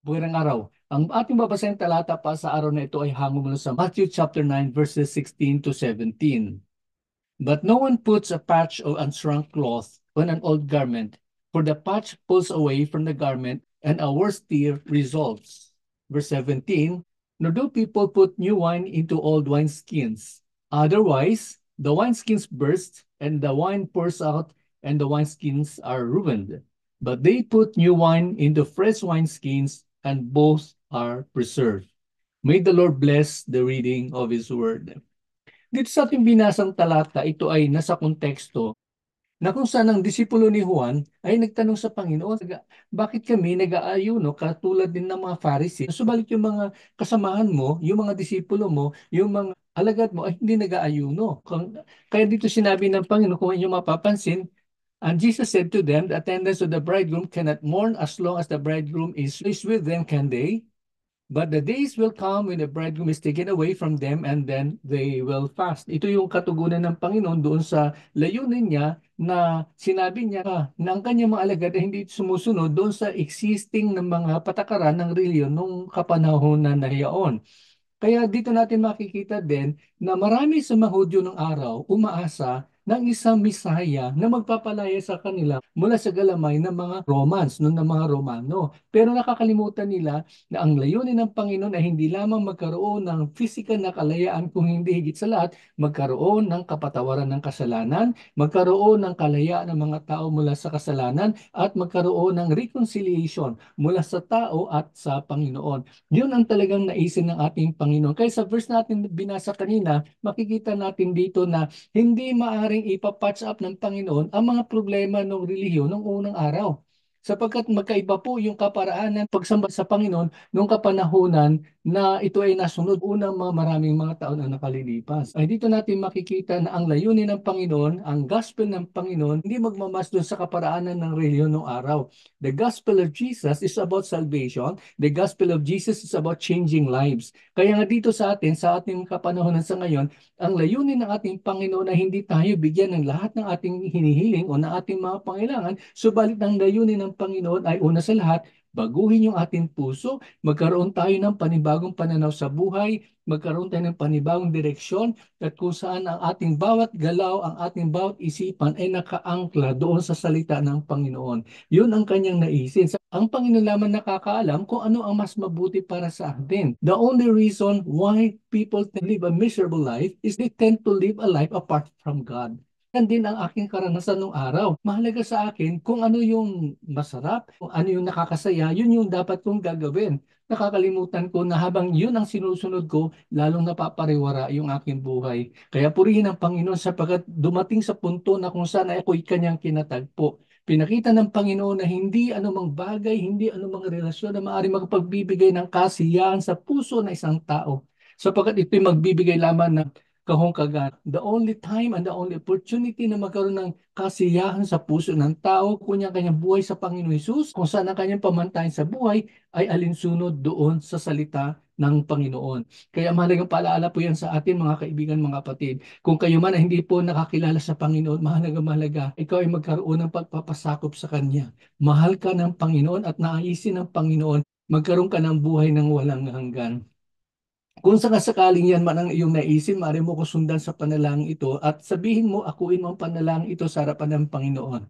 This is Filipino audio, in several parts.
Magandang araw. Ang ating babasahing talata pa sa araw na ito ay hango mula sa Matthew chapter 9 verses 16 to 17. But no one puts a patch or unshrunk cloth on an old garment, for the patch pulls away from the garment, and a worse tear results. Verse 17, nor do people put new wine into old wineskins. Otherwise, the wineskins burst, and the wine pours out, and the wineskins are ruined. But they put new wine into fresh wineskins, and both are preserved. May the Lord bless the reading of His word. Dito sa ating binasang talata, ito ay nasa konteksto na kung saan ang disipulo ni Juan ay nagtanong sa Panginoon, bakit kami nag-aayuno katulad din ng mga Pharisee? Subalit yung mga kasamahan mo, yung mga disipulo mo, yung mga alagad mo ay hindi nag-aayuno. Kaya dito sinabi ng Panginoon, kung inyo mapapansin, and Jesus said to them, the attendants of the bridegroom cannot mourn as long as the bridegroom is with them, can they? But the days will come when the bridegroom is taken away from them and then they will fast. Ito yung katugunan ng Panginoon doon sa layunin niya na sinabi niya na ang kanyang mga alagad ay hindi sumusunod doon sa existing ng mga patakaran ng reliyon nung kapanahonan na yaon. Kaya dito natin makikita din na marami sa mga Hudyo ng araw umaasa ng isang Misaya na magpapalaya sa kanila mula sa galamay ng mga Romans, ng mga Romano. Pero nakakalimutan nila na ang layunin ng Panginoon ay hindi lamang magkaroon ng physical na kalayaan, kung hindi higit sa lahat, magkaroon ng kapatawaran ng kasalanan, magkaroon ng kalayaan ng mga tao mula sa kasalanan, at magkaroon ng reconciliation mula sa tao at sa Panginoon. Yun ang talagang naisin ng ating Panginoon. Kaya sa verse natin binasa kanina, makikita natin dito na hindi maaring ipapatch up ng Panginoon ang mga problema ng relihiyon ng unang araw. Sapagkat magkaiba po yung kaparaanan pagsamba sa Panginoon nung kapanahunan na ito ay nasunod unang mga maraming mga taon ang nakalilipas. Ay dito natin makikita na ang layunin ng Panginoon, ang gospel ng Panginoon, hindi magmamas doon sa kaparaanan ng relihiyon ng araw. The gospel of Jesus is about salvation. The gospel of Jesus is about changing lives. Kaya nga dito sa atin, sa ating kapanahonan sa ngayon, ang layunin ng ating Panginoon na hindi tayo bigyan ng lahat ng ating hinihiling o ng ating mga pangailangan, subalit ang layunin ng Panginoon ay una sa lahat, baguhin yung ating puso, magkaroon tayo ng panibagong pananaw sa buhay, magkaroon tayo ng panibagong direksyon, at kung saan ang ating bawat galaw, ang ating bawat isipan ay nakaangkla doon sa salita ng Panginoon. Yun ang kanyang naisin. Ang Panginoon lamang nakakaalam kung ano ang mas mabuti para sa atin. The only reason why people live a miserable life is they tend to live a life apart from God. Yan din ang aking karanasan nung araw. Mahalaga sa akin kung ano yung masarap, kung ano yung nakakasaya, yun yung dapat kong gagawin. Nakakalimutan ko na habang yun ang sinusunod ko, lalong napapariwara yung aking buhay. Kaya purihin ang Panginoon sapagkat dumating sa punto na kung saan ako'y kanyang kinatagpo. Pinakita ng Panginoon na hindi anumang bagay, hindi anumang relasyon na maaari magpagbibigay ng kasiyahan sa puso ng isang tao. Sapagkat ito'y magbibigay lamang ng kahungkagan. The only time and the only opportunity na magkaroon ng kasiyahan sa puso ng tao, kunya kanyang buhay sa Panginoon Hesus, kung saan ang kanyang pamantayan sa buhay ay alinsunod doon sa salita ng Panginoon. Kaya mahalagang paalaala po yan sa atin mga kaibigan, mga kapatid. Kung kayo man ay hindi po nakakilala sa Panginoon, mahalaga, ikaw ay magkaroon ng pagpapasakop sa Kanya. Mahal ka ng Panginoon at naaisin ng Panginoon, magkaroon ka ng buhay ng walang hanggan. Kung sakasakaling yan man ang iyong naisin, maaari mo ko sundan sa panalangin ito at sabihin mo, akuin mo ang panalangin ito sa harapan ng Panginoon.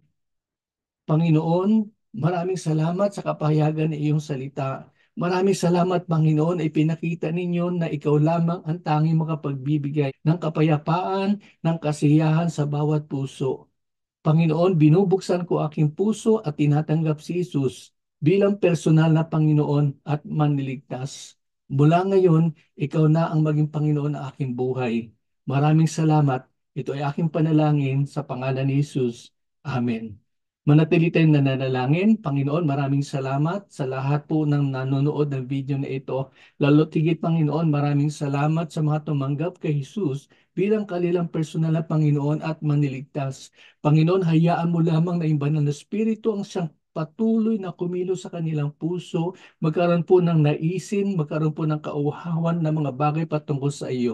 Panginoon, maraming salamat sa kapahayagan ng iyong salita. Maraming salamat, Panginoon, ay pinakita ninyo na ikaw lamang ang tanging makapagbibigay ng kapayapaan, ng kasiyahan sa bawat puso. Panginoon, binubuksan ko aking puso at tinatanggap si Jesus bilang personal na Panginoon at manliligtas. Mula ngayon, ikaw na ang maging Panginoon ng aking buhay. Maraming salamat. Ito ay aking panalangin sa pangalan ni Jesus. Amen. Manatili tayong nananalangin. Panginoon, maraming salamat sa lahat po ng nanonood ng video na ito. Lalo tigit, Panginoon, maraming salamat sa mga tumanggap kay Jesus bilang kanilang personal na Panginoon at maniligtas. Panginoon, hayaan mo lamang na yung banal na Espiritu ang siyang patuloy na kumilos sa kanilang puso, magkaroon po ng naisin, magkaroon po ng kauhawan ng mga bagay patungkol sa iyo.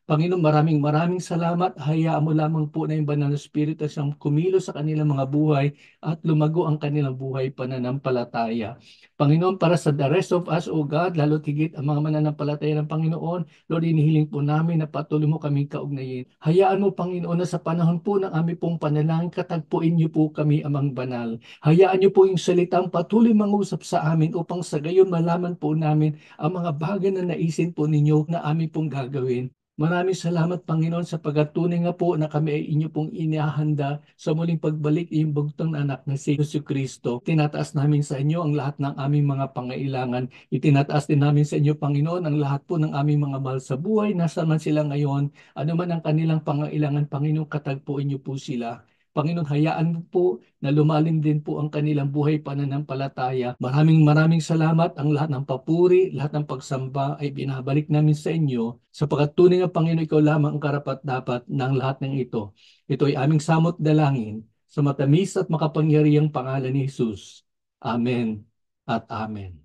Panginoon, maraming salamat. Hayaan mo lamang po na yung banal na Espiritu siyang kumilos sa kanilang mga buhay at lumago ang kanilang buhay pananampalataya. Panginoon, para sa the rest of us, O God, lalo tigit ang mga mananampalataya ng Panginoon, Lord, inihiling po namin na patuloy mo kaming kaugnayin. Hayaan mo, Panginoon, na sa panahon po ng aming pong panalangin, katagpuin niyo po kami, Amang Banal. Hayaan niyo po yung salitang patuloy mangusap sa amin upang sa gayon malaman po namin ang mga bagay na naisin po ninyo na aming pong gagawin. Maraming salamat, Panginoon, sa pagkatunay nga po na kami ay inyo pong inihahanda sa muling pagbalik iyong bugtong na anak na si Jesu Kristo. Tinataas namin sa inyo ang lahat ng aming mga pangailangan. Itinataas din namin sa inyo, Panginoon, ang lahat po ng aming mga mahal sa buhay. Nasa man sila ngayon, ano man ang kanilang pangailangan, Panginoon, katagpuin niyo po sila. Panginoon, hayaan mo po na lumalim din po ang kanilang buhay pananampalataya. Maraming salamat. Ang lahat ng papuri, lahat ng pagsamba ay binabalik namin sa inyo sapagkat tunay nga Panginoon, ikaw lamang ang karapat-dapat ng lahat ng ito. Ito ay aming samot dalangin sa matamis at makapangyarihang pangalan ni Jesus. Amen at Amen.